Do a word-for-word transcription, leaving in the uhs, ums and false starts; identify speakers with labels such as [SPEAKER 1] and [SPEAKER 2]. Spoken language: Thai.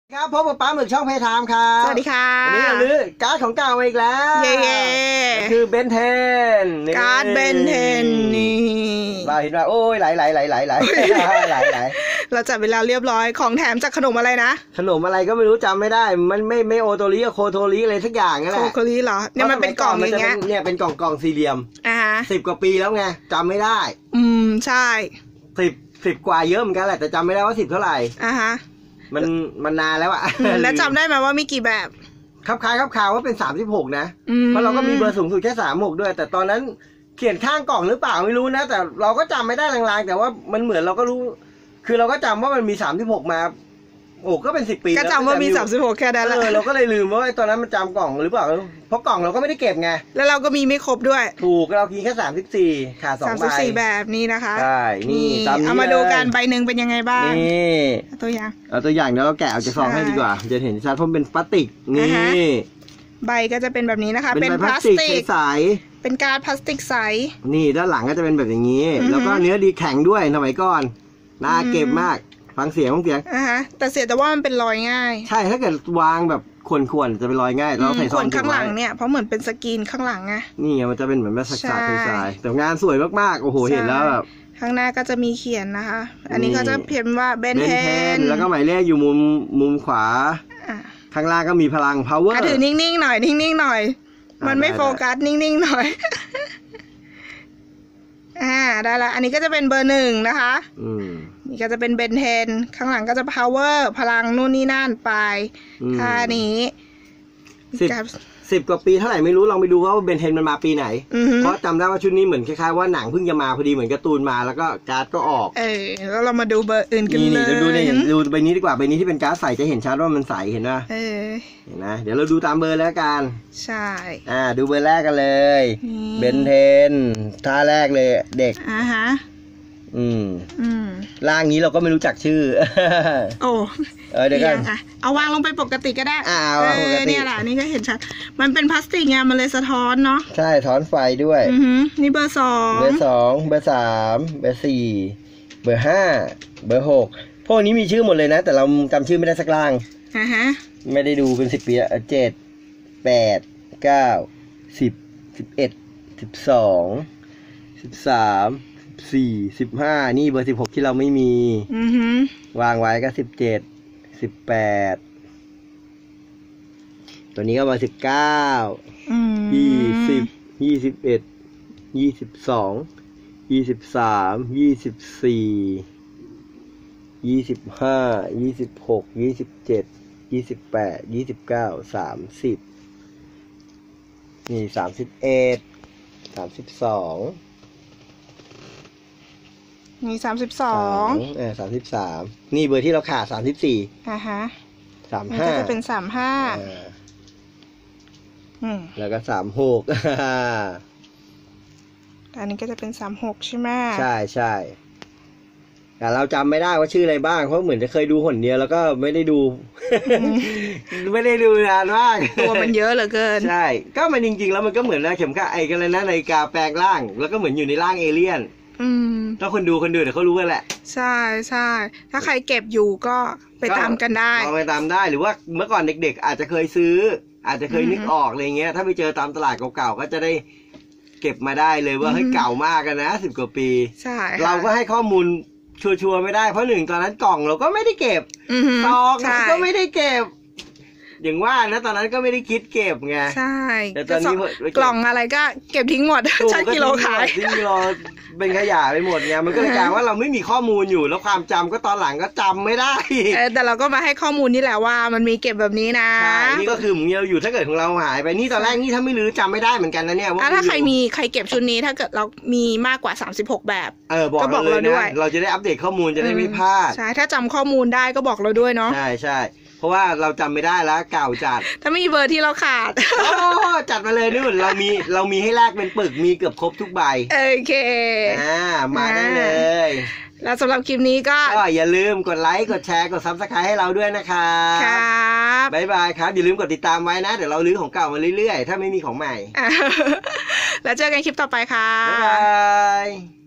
[SPEAKER 1] ครับพบกับป้าหมึกช่องเพย์ไทม์ครับ
[SPEAKER 2] สวัสดีค่ะ
[SPEAKER 1] วันนี้เราลื้อการ์ดของเก่ามาอีกแล้ว
[SPEAKER 2] เย่
[SPEAKER 1] คือเบนเทน
[SPEAKER 2] การ์ดเบนเทนนี่
[SPEAKER 1] เราเห็นว่าโอ้ยไหลไหลไหลไหลไหลไหลไหล
[SPEAKER 2] เราจัดเวลาเรียบร้อยของแถมจากขนมอะไรนะ
[SPEAKER 1] ขนมอะไรก็ไม่รู้จำไม่ได้มันไม่ไม่โอโตริกับโคโทริอะไรสักอย่างนั่นแหละ
[SPEAKER 2] โคโทริเหรอเนี่ยมันเป็นกล่องอย่างเงี้ย
[SPEAKER 1] เนี่ยเป็นกล่องกล่องสี่เหลี่ยม
[SPEAKER 2] อ่า
[SPEAKER 1] สิบกว่าปีแล้วไงจำไม่ได้
[SPEAKER 2] อืมใช่
[SPEAKER 1] สิบสิบกว่าเยอะเหมือนกันแหละแต่จำไม่ได้ว่าสิบเท่าไหร่
[SPEAKER 2] อ่าฮะ
[SPEAKER 1] มันมันนานแล้วอะ
[SPEAKER 2] แล้วจำได้ไหมว่ามีกี่แบบ
[SPEAKER 1] ครับคล้ายครับข่าวว่าเป็นสามสิบหกนะเพราะเราก็มีเบอร์สูงสุดแค่สามหกด้วยแต่ตอนนั้นเขียนข้างกล่องหรือเปล่าไม่รู้นะแต่เราก็จำไม่ได้ลางๆแต่ว่ามันเหมือนเราก็รู้คือเราก็จำว่ามันมีสามสิบหกมาโอ้ก็เป็นสิบปี
[SPEAKER 2] ก็จำว่ามีสามสิบหกแค่นั้นแหละ
[SPEAKER 1] เราก็เลยลืมว่าตอนนั้นมันจำกล่องหรือเปล่าเพราะกล่องเราก็ไม่ได้เก็บไง
[SPEAKER 2] แล้วเราก็มีไม่ครบด้วย
[SPEAKER 1] ถูกเรามีแค่สามสิบสี่ขาดสองใบ
[SPEAKER 2] สามสิบสี่แบบนี้นะคะ
[SPEAKER 1] ใช่นี่
[SPEAKER 2] เอามาดูกันใบหนึ่งเป็นยังไงบ้าง
[SPEAKER 1] นี่
[SPEAKER 2] ตัวอย่าง
[SPEAKER 1] เอาตัวอย่างเดี๋ยวเราแกะออกจากซองให้ดีกว่าจะเห็นชัดเพราะเป็นพลาสติกนี่
[SPEAKER 2] ใบก็จะเป็นแบบนี้นะคะ
[SPEAKER 1] เป็นพลาสติกใส
[SPEAKER 2] เป็นการ์ดพลาสติกใส
[SPEAKER 1] นี่ด้านหลังก็จะเป็นแบบอย่างนี้แล้วก็เนื้อดีแข็งด้วยสมัยก่อนน่าเก็บมากฟังเสียงฟังเสียง
[SPEAKER 2] อ่าฮะแต่เสียแต่ว่ามันเป็นรอยง่าย
[SPEAKER 1] ใช่ถ้าเกิดวางแบบขวนๆจะเป็นรอยง่ายเราใส่ซอง
[SPEAKER 2] ข้างหลังเนี่ยเพราะเหมือนเป็นสกรีนข้างหลังไง
[SPEAKER 1] นี่ไงมันจะเป็นเหมือนแบบสักๆใสๆแต่งานสวยมากๆโอ้โหเห็นแล้วแบบ
[SPEAKER 2] ข้างหน้าก็จะมีเขียนนะคะอันนี้ก็จะเขียนว่าเบนเทน
[SPEAKER 1] แล้วก็หมายเลขอยู่มุมมุมขวาข้างล่างก็มีพลัง power
[SPEAKER 2] ถือนิ่งๆหน่อยนิ่งๆหน่อยมันไม่โฟกัสนิ่งๆหน่อยอ่าได้ละอันนี้ก็จะเป็นเบอร์หนึ่งนะคะ
[SPEAKER 1] อืม
[SPEAKER 2] นี่ก็จะเป็นเบนเทนข้างหลังก็จะ power พลังนู่นนี่นั่นไปท่านี้
[SPEAKER 1] สิบสิบกว่าปีเท่าไหร่ไม่รู้ลองไปดูว่าเบนเทนมันมาปีไหนเพราะจำได้ว่าชุดนี้เหมือนคล้ายๆว่าหนังเพิ่งจะมาพอดีเหมือนการ์ตูนมาแล้วก็การ์ดก็ออก
[SPEAKER 2] เออแล้วเรามาดูเบอร์อื่นกันเลย
[SPEAKER 1] นี่ดูนี่ดูใบนี้ดีกว่าใบนี้ที่เป็นการ์ดใสจะเห็นชัดว่ามันใสเห็นไหม
[SPEAKER 2] เออ
[SPEAKER 1] เห็นนะเดี๋ยวเราดูตามเบอร์แล้วกัน
[SPEAKER 2] ใช่
[SPEAKER 1] อ่าดูเบอร์แรกกันเลยเบนเทนท่าแรกเลยเด็ก
[SPEAKER 2] อ่าฮะ
[SPEAKER 1] อืม
[SPEAKER 2] อืม
[SPEAKER 1] ร่างนี้เราก็ไม่รู้จักชื่อ
[SPEAKER 2] โอ้
[SPEAKER 1] เออเดี๋ยวกัน
[SPEAKER 2] เอาวางลงไปปกติก็ได้
[SPEAKER 1] อ่าเอาปกติ
[SPEAKER 2] เนี่ยแหละนี่ก็เห็นชัดมันเป็นพลาสติกไงมันเลยสะท้อนเนาะ
[SPEAKER 1] ใช่ถอนไฟด้วย
[SPEAKER 2] อือนี่เบอร์สอง
[SPEAKER 1] เบอร์สองเบอร์สามเบอร์สี่เบอร์ห้าเบอร์หกพวกนี้มีชื่อหมดเลยนะแต่เราจำชื่อไม่ได้สักร่าง
[SPEAKER 2] อ่าฮะ
[SPEAKER 1] ไม่ได้ดูเป็นสิบปีแล้วเจ็ดแปดเก้าสิบสิบเอ็ดสิบสองสิบสามสี่สิบห้านี่เบอร์สิบหกที่เราไม่มีวางไว้ก็สิบเจ็ดสิบแปดตัวนี้ก็เบอร์สิบเก้ายี่สิบยี่สิบเอ็ดยี่สิบสองยี่สิบสามยี่สิบสี่ยี่สิบห้ายี่สิบหกยี่สิบเจ็ดยี่สิบแปดยี่สิบเก้าสามสิบนี่สามสิบเอ็ดสามสิบสอง
[SPEAKER 2] มีสามสิบสอง
[SPEAKER 1] เออสามสิบสามนี่เบอร์ที่เราขาดสามสิบสี่
[SPEAKER 2] อ่าฮะ
[SPEAKER 1] สามห้า
[SPEAKER 2] จะเป็นสามห้าอืม
[SPEAKER 1] แล้วก็สามหก
[SPEAKER 2] อันนี้ก็จะเป็นสามหกใช่ไหม
[SPEAKER 1] ใช่ใช่แต่เราจำไม่ได้ว่าชื่ออะไรบ้างเพราะเหมือนจะเคยดูหนเดียวแล้วก็ไม่ได้ดูไม่ได้ดูนานมาก
[SPEAKER 2] ตัวมันเยอะเหลือเกิน
[SPEAKER 1] ใช่ก็มันจริงๆแล้วมันก็เหมือนนะเข็มขัดไอ้กันเลยนะนาฬิกาแปลงร่างแล้วก็เหมือนอยู่ในร่างเอเลี่ยน
[SPEAKER 2] อืม
[SPEAKER 1] ถ้าคนดูคนดูเดี๋ยวเขารู้กันแหละ
[SPEAKER 2] ใช่ใช่ถ้าใครเก็บอยู่ก็ไปตามกันได้
[SPEAKER 1] ลองไปตามได้หรือว่าเมื่อก่อนเด็กๆอาจจะเคยซื้ออาจจะเคยนึกออกอะไรเงี้ยถ้าไปเจอตามตลาดเก่าๆก็จะได้เก็บมาได้เลยว่าเฮ้ยเก่ามากกันนะสิบกว่าปี
[SPEAKER 2] ใช่
[SPEAKER 1] เราก็ให้ข้อมูลชัวร์ๆไม่ได้เพราะหนึ่งตอนนั้นกล่องเราก็ไม่ได้เก็บซองก็ไม่ได้เก็บอย่างว่านะตอนนั้นก็ไม่ได้คิดเก็บไง
[SPEAKER 2] ใช่
[SPEAKER 1] แต่ตอนนี้
[SPEAKER 2] กล่องอะไรก็เก็บทิ้งหมดใช้กิโลขาย
[SPEAKER 1] ทิ้งกิโลเป็นขยะไปหมดไงมันก็เลยกลายว่าเราไม่มีข้อมูลอยู่แล้วความจำก็ตอนหลังก็จำไม่ได้
[SPEAKER 2] แต่เราก็มาให้ข้อมูลนี่แหละว่ามันมีเก็บแบบนี้นะ
[SPEAKER 1] ใช่นี่ก็คือเราอยู่ถ้าเกิดของเราหายไปนี่ตอนแรกนี่ถ้าไม่รู้จำไม่ได้เหมือนกันนะเนี่ย
[SPEAKER 2] ว่าถ้าใครมีใครเก็บชุดนี้ถ้าเกิดเรามีมากกว่าสามสิบหกแบบ
[SPEAKER 1] เออบอกเราเลยนะเราจะได้อัปเดตข้อมูลจะได้ไม่พลาด
[SPEAKER 2] ใช่ถ้าจำข้อมูลได้ก็บอกเราด้วยเนาะ
[SPEAKER 1] ใช่ใช่เพราะว่าเราจำไม่ได้แล้วเก่าจัด
[SPEAKER 2] ถ้ามีเบอร์ที่เราขาด
[SPEAKER 1] โอ้จัดมาเลยนู่นเรามีเรามีให้แลกเป็นปึกมีเกือบครบทุกใบ
[SPEAKER 2] โอเค
[SPEAKER 1] อ่ามาได้เลย
[SPEAKER 2] แล้วสำหรับคลิปนี้ก็
[SPEAKER 1] ก็อย่าลืมกดไลค์กดแชร์กดซับสไครต์ให้เราด้วยนะครับ
[SPEAKER 2] ครับ
[SPEAKER 1] บ๊ายบายครับอย่าลืมกดติดตามไว้นะเดี๋ยวเราลื้อของเก่ามาเรื่อยๆถ้าไม่มีของใหม่
[SPEAKER 2] แล้วเจอกันคลิปต่อไปค่ะ
[SPEAKER 1] บ๊ายบาย